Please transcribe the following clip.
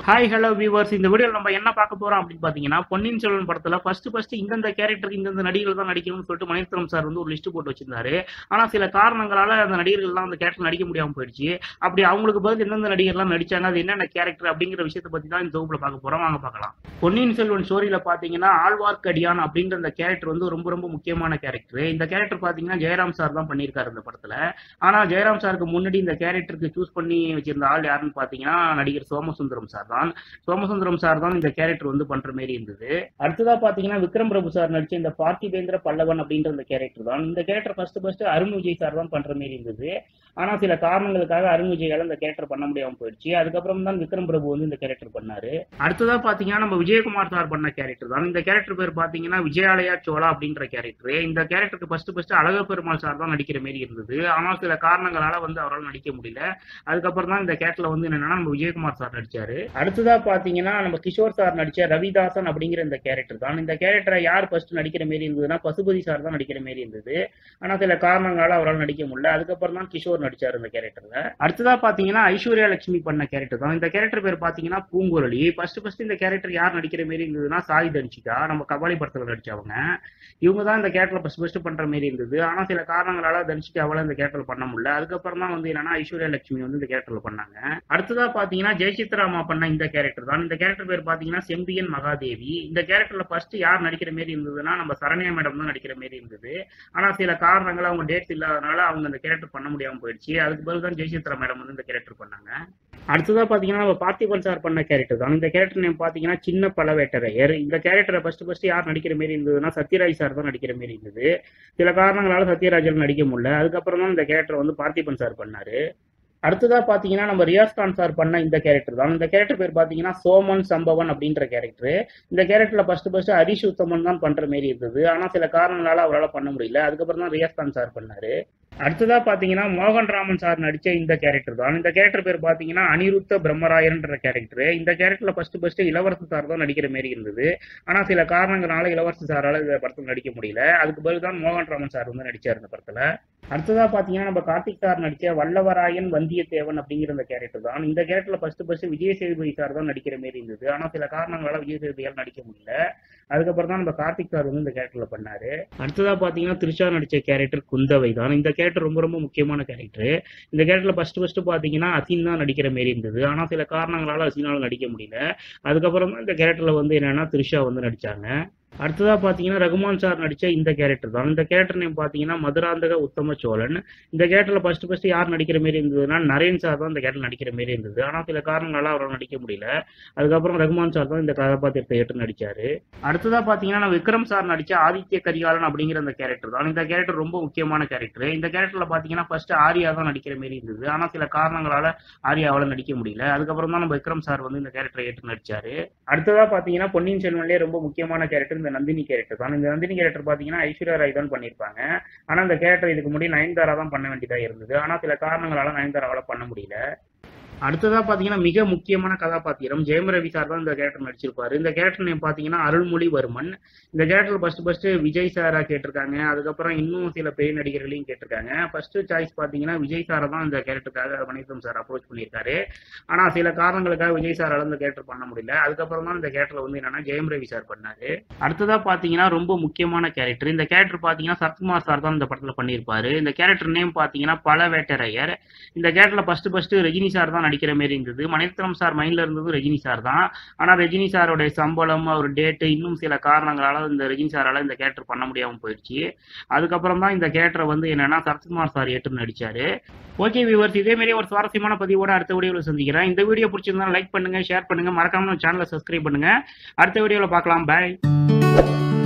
Hi hello viewers, இந்த வீடியோவில் நம்ம என்ன பார்க்க போறோம் அப்படின்னு பார்த்தீங்கன்னா, பொன்னியின் செல்வன் படத்துல ஃபர்ஸ்ட் இந்தந்த கேரக்டருக்கு இந்தந்த நடிகர்கள் தான் நடிக்கணும்னு சொல்லிட்டு மணிரத்னம் சார் வந்து ஒரு லிஸ்ட் போட்டு வச்சிருந்தாரு. ஆனா சில காரணங்களால அந்த நடிகர்கள்லாம் அந்த கேரக்டர் நடிக்க முடியாம போயிடுச்சு. அப்படி அவங்களுக்கு பதில் எந்தெந்த நடிகர்லாம் நடிச்சாங்க, அது என்னென்ன கேரக்டர் அப்படிங்கிற விஷயத்தை பத்தி தான் இந்த தொகுப்புல பார்க்க போறோம். வாங்க பார்க்கலாம். பொன்னியின் செல்வன் ஸ்டோரியில பாத்தீங்கன்னா ஆழ்வார்க்கடியான் அப்படின்ற அந்த கேரக்டர் வந்து ரொம்ப ரொம்ப முக்கியமான கேரக்டர். இந்த கேரக்டர் பாத்தீங்கன்னா ஜெயராம் சார் தான் பண்ணியிருக்காரு இந்த படத்துல. ஆனா ஜெயராம் சாருக்கு முன்னாடி இந்த கேரக்டருக்கு சூஸ் பண்ணி வச்சிருந்த ஆள் யாருன்னு பாத்தீங்கன்னா நடிகர் சோமசுந்தரம் சார் தான். சோமசுந்தரம் சார் தான் இந்த கேரக்டர் வந்து பண்ற மாதிரி இருந்தது. அடுத்ததா பாத்தீங்கன்னா விக்ரம் பிரபு சார் நடிச்ச இந்த பார்த்திபேந்திர பல்லவன் அப்படின்ற இந்த கேரக்டர் தான். இந்த character first Arun Vijay sir தான் பண்ற மாதிரி இருந்தது. ஆனா சில காரணங்களுக்காக அருண் விஜயால இந்த கேரக்டர் பண்ண முடியாம போயிடுச்சு. அதுக்கப்புறம் தான் விக்ரம் பிரபு வந்து இந்த கேரக்டர் பண்ணாரு. அடுத்ததா பாத்தீங்கன்னா நம்ம விஜயகுமார் சார் பண்ண கேரக்டர் தான். இந்த கேரக்டர் பேர் பாத்தீங்கன்னா விஜயாலயா சோழா அப்படின்ற கேரக்டர். இந்த கேரக்டருக்கு ஃபர்ஸ்ட் அழக பெருமாள் சார் தான் நடிக்கிற மாதிரி இருந்தது. ஆனா சில காரணங்களால வந்து அவரால் நடிக்க முடியல. அதுக்கப்புறம் தான் இந்த கேரக்டர்ல வந்து என்னன்னா நம்ம விஜயகுமார் சார் நடிச்சாரு. அடுத்ததா பாத்தீங்கன்னா நம்ம கிஷோர் சார் நடிச்ச ரவிதாசன் அப்படிங்கிற இந்த கேரக்டர் தான். இந்த கேரக்டரை யார் ஃபர்ஸ்ட் நடிக்கிற மாதிரி இருந்ததுன்னா பசுபதி சார் தான் நடிக்கிற மாதிரி இருந்தது. ஆனா சில காரணங்களால அவரால் நடிக்க முடியல. அதுக்கப்புறம் தான் கிஷோர் நடிச்சாரு இந்த கேரக்டர்ல. அடுத்ததா பாத்தீங்கன்னா ஐஸ்வர்யா லட்சுமி பண்ண கேரக்டர் தான். இந்த கேரக்டர் பேர் பாத்தீங்கன்னா பூங்குழலி. ஃபர்ஸ்ட் இந்த கேரக்டர் யார் நடிக்கிற மாதிரி இருந்ததுன்னா சாய் தன்சிகா, நம்ம கபாலி படத்துல நடிச்சவங்க. இவங்க தான் இந்த கேரக்டர் ஃபர்ஸ்ட் பண்ற மாதிரி இருந்தது. ஆனா சில காரணங்களால தன்சிகாவால இந்த கேரக்டர் பண்ண முடியல. அதுக்கப்புறம் தான் வந்து என்னன்னா ஐஸ்வர்யா லட்சுமி வந்து இந்த கேரக்டர்ல பண்ணாங்க. அடுத்ததா பாத்தீங்கன்னா ஜெயசித்ராமா பண்ண இந்த கேரக்டர் தான். இந்த கேரக்டர் பேர் பாத்தீங்கன்னா செம்பியன் மகாதேவி. இந்த கேரக்டர்ல ஃபர்ஸ்ட் யார் நடிக்கிற மாதிரி இருந்ததுன்னா நம்ம சரண்யா மேடம் தான் நடிக்கிற மாதிரி இருந்தது. ஆனா சில காரணங்கள் அவங்க டேட்ஸ் இல்லாதனால அவங்க இந்த கேரக்டர் பண்ண முடியாம போயிடுச்சு. அதுக்கு பதில் தான் ஜெயசித்ரா மேடம் வந்து இந்த கேரக்டர் பண்ணாங்க. அடுத்ததா பாத்தீங்கன்னா நம்ம பார்த்திபன் சார் பண்ண கேரக்டர் தான். இந்த கேரக்டர் நேம் பாத்தீங்கன்னா சின்ன பழவேட்டரையர். இந்த கேரக்டரை ஃபர்ஸ்ட் யார் நடிக்கிற மாதிரி இருந்ததுன்னா சத்யராஜ் சார் தான் நடிக்கிற மாதிரி இருந்தது. சில காரணங்களால சத்யராஜால் நடிக்க முடியல. அதுக்கப்புறம் தான் இந்த கேரக்டர் வந்து பார்த்திபன் சார் பண்ணாரு. அடுத்ததா பாத்தீங்கன்னா நம்ம ரியாஸ் கான் சார் பண்ண இந்த கேரக்டர் தான். இந்த கேரக்டர் பேர் பாத்தீங்கன்னா சோமன் சம்பவன் அப்படின்ற கேரக்டர். இந்த கேரக்டர்ல ஃபர்ஸ்ட் ஹரிஷ் உத்தமன் தான் பண்ற மாதிரி இருந்தது. ஆனா சில காரணங்களால அவரால் பண்ண முடியல. அதுக்கப்புறம் தான் ரியாஸ் கான் சார் பண்ணாரு. அடுத்ததா பாத்தீங்கன்னா மோகன் ராமன் சார் நடிச்ச இந்த கேரக்டர் தான். இந்த கேரக்டர் பேர் பாத்தீங்கன்னா அனிருத்த பிரம்மராயர்ன்ற கேரக்டர். இந்த கேரக்டர்ல ஃபர்ஸ்ட் இளவரசு சார் தான் நடிக்கிற மாதிரி இருந்தது. ஆனா சில காரணங்களால இளவரசு சாரால இந்த படத்துல நடிக்க முடியல. அதுக்கு பதில் தான் மோகன் ராமன் சார் வந்து நடிச்சார் இந்த படத்துல. அடுத்ததா பாத்தீங்கன்னா நம்ம கார்த்திக் சார் நடிச்ச வல்லவராயன் வந்தியத்தேவன் அப்படிங்கிற இந்த கேரக்டர் தான். இந்த கேரக்டர்ல ஃபர்ஸ்ட் விஜய் சேதுபதி சார் தான் நடிக்கிற மாதிரி இருந்தது. ஆனா சில காரணங்களால விஜய் சேதுபதியால் நடிக்க முடியல. அதுக்கப்புறம் தான் நம்ம கார்த்திக் சார் வந்து இந்த கேரக்டர்ல பண்ணாரு. அடுத்ததா பாத்தீங்கன்னா த்ரிஷா நடிச்ச கேரக்டர் குந்தவை தான். இந்த கேரக்டர் ரொம்ப முக்கியமான கேரக்டர். இந்த கேரக்டர்ல ஃபர்ஸ்ட் பாத்தீங்கன்னா அசின் தான் நடிக்கிற மாதிரி இருந்தது. ஆனா சில காரணங்களால அசினால நடிக்க முடியல. அதுக்கப்புறம் தான் இந்த கேரக்டர்ல வந்து என்னன்னா த்ரிஷா வந்து நடிச்சாங்க. அடுத்ததா பாத்தீங்கன்னா ரகுமான் சார் நடிச்ச இந்த கேரக்டர் தான். இந்த கேரக்டர் நேம் பாத்தீங்கன்னா மதுராந்தக உத்தம சோழன். இந்த கேரக்டர்ல ஃபர்ஸ்ட் யார் நடிக்கிற மாதிரி இருந்ததுன்னா நரேன் சார் தான் இந்த கேரக்டர் நடிக்கிற மாதிரி இருந்தது. ஆனா சில காரணங்களால அவரால் நடிக்க முடியல. அதுக்கப்புறம் ரகுமான் சார் தான் இந்த கதாபாத்திரத்தை ஏற்று நடிச்சாரு. அடுத்ததா பாத்தீங்கன்னா நம்ம விக்ரம் சார் நடிச்ச ஆதித்ய கரிகாலன் அப்படிங்கிற அந்த கேரக்டர் தான். இந்த கேரக்டர் ரொம்ப முக்கியமான கேரக்டர். இந்த கேரக்டர்ல பாத்தீங்கன்னா ஃபர்ஸ்ட் ஆர்யா தான் நடிக்கிற மாதிரி இருந்தது. ஆனா சில காரணங்களால ஆர்யாவால நடிக்க முடியல. அதுக்கப்புறம் தான் நம்ம விக்ரம் சார் வந்து இந்த கேரக்டரை ஏற்று நடிச்சாரு. அடுத்ததா பாத்தீங்கன்னா பொன்னியின் செல்வன்லயே ரொம்ப முக்கியமான கேரக்டர் இந்த நந்தினி கேரக்டர் தான். இந்த நந்தினி கேரக்டர் பாத்தீங்கன்னா ஐஸ்வர்யா ராய் தான் பண்ணிருப்பாங்க. ஆனா இந்த கேரக்டர் இதுக்கு முன்னாடி நயன்தாரா தான் பண்ண வேண்டியதா இருந்தது. ஆனா சில காரணங்களால நயன்தாராவால பண்ண முடியல. அடுத்ததா பாத்தீங்கன்னா மிக முக்கியமான கதாபாத்திரம் ஜெயம் ரவி சார் தான் இந்த கேரக்டர் நடிச்சிருப்பாரு. இந்த கேரக்டர் நேம் பாத்தீங்கன்னா அருள்மொழிவர்மன். இந்த கேரக்டர் ஃபர்ஸ்ட் விஜய் சாரா கேட்டிருக்காங்க. அதுக்கப்புறம் இன்னும் சில பெரிய நடிகர்களையும் கேட்டிருக்காங்க. ஃபர்ஸ்ட் சாய்ஸ் பாத்தீங்கன்னா விஜய் சாரை தான் இந்த கேரக்டருக்காக மணிரத்னம் சார் அப்ரோச் பண்ணியிருக்காரு. ஆனா சில காரணங்களுக்காக விஜய் சாரால இந்த கேரக்டர் பண்ண முடியல. அதுக்கப்புறம் தான் இந்த கேரக்டர் வந்து என்னன்னா ஜெயம் ரவி சார் பண்ணாரு. அடுத்ததா பாத்தீங்கன்னா ரொம்ப முக்கியமான கேரக்டர். இந்த கேரக்டர் பாத்தீங்கன்னா சரத்குமார் சார் தான் இந்த படத்துல பண்ணியிருப்பாரு. இந்த கேரக்டர் நேம் பாத்தீங்கன்னா பழவேட்டரையர். இந்த கேரக்டர்ல ஃபர்ஸ்ட் ரஜினி சார் தான் நடிக்கிற மாதிரி இருந்தது. மணிரத்னம் சார் மைண்ட்ல இருந்தது ரஜினி சார் தான். ஆனா ரஜினி சாரோட சம்பளம் அவர் டேட் இன்னும் சில காரணங்களால இந்த ரஜினி சாரால இந்த கேரக்டர் பண்ண முடியாம போயிடுச்சு. அதுக்கப்புறம் தான் இந்த கேரக்டரை வந்து என்னன்னா சரத்குமார் சார் ஏற்று நடிச்சாரு. ஓகே வியூவர்ஸ், இதே மாதிரி ஒரு சுவாரஸ்யமான பதிவோட அடுத்த வீடியோவில் சந்திக்கிறேன். இந்த வீடியோ பிடிச்சிருந்தா லைக் பண்ணுங்க, ஷேர் பண்ணுங்க, மறக்காம சேனலை சப்ஸ்கிரைப் பண்ணுங்க. அடுத்த வீடியோவில் பார்க்கலாம். பாய்.